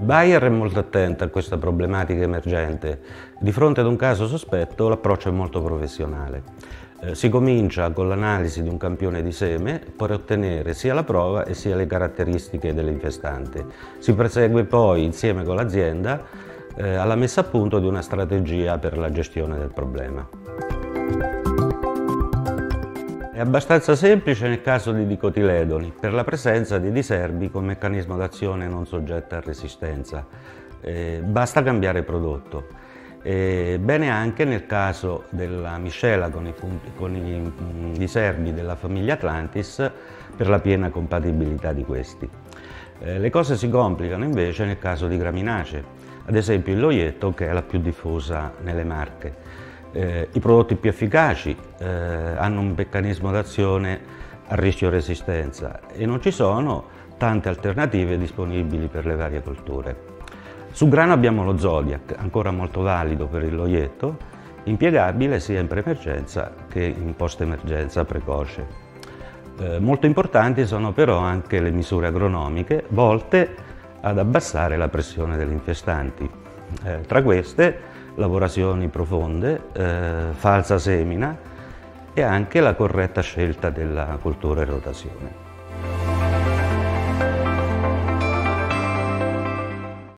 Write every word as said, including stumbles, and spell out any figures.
Bayer è molto attenta a questa problematica emergente. Di fronte ad un caso sospetto l'approccio è molto professionale. Eh, si comincia con l'analisi di un campione di seme per ottenere sia la prova e sia le caratteristiche dell'infestante. Si prosegue poi insieme con l'azienda eh, alla messa a punto di una strategia per la gestione del problema. È abbastanza semplice nel caso di dicotiledoni, per la presenza di diserbi con meccanismo d'azione non soggetto a resistenza. Eh, basta cambiare prodotto. Eh, bene anche nel caso della miscela con i, con i diserbi della famiglia Atlantis per la piena compatibilità di questi. Eh, le cose si complicano invece nel caso di graminacee, ad esempio il loietto, che è la più diffusa nelle Marche. Eh, I prodotti più efficaci eh, hanno un meccanismo d'azione a rischio resistenza e non ci sono tante alternative disponibili per le varie colture. Su grano abbiamo lo Zodiac, ancora molto valido per il loietto, impiegabile sia in pre-emergenza che in post-emergenza precoce. Eh, molto importanti sono però anche le misure agronomiche volte ad abbassare la pressione degli infestanti. Eh, tra queste lavorazioni profonde, eh, falsa semina e anche la corretta scelta della coltura in rotazione.